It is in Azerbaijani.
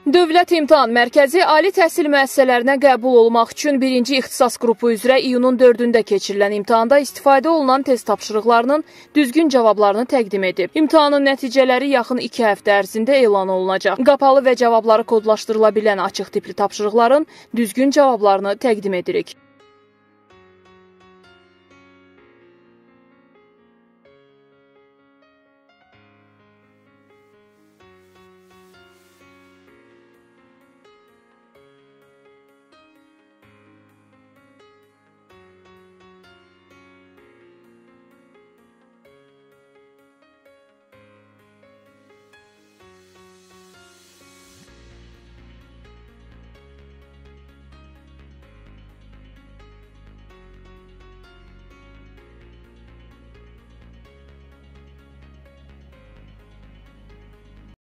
Dövlət İmtahan Mərkəzi ali təhsil müəssisələrinə qəbul olmaq üçün birinci ixtisas qrupu üzrə iyunun 4-də keçirilən imtahanda istifadə olunan test tapşırıqlarının düzgün cavablarını təqdim edib. İmtahanın nəticələri yaxın 2 həftə ərzində elan olunacaq. Qapalı və cavabları kodlaşdırıla bilən açıq tipli tapşırıqların düzgün cavablarını təqdim edirik.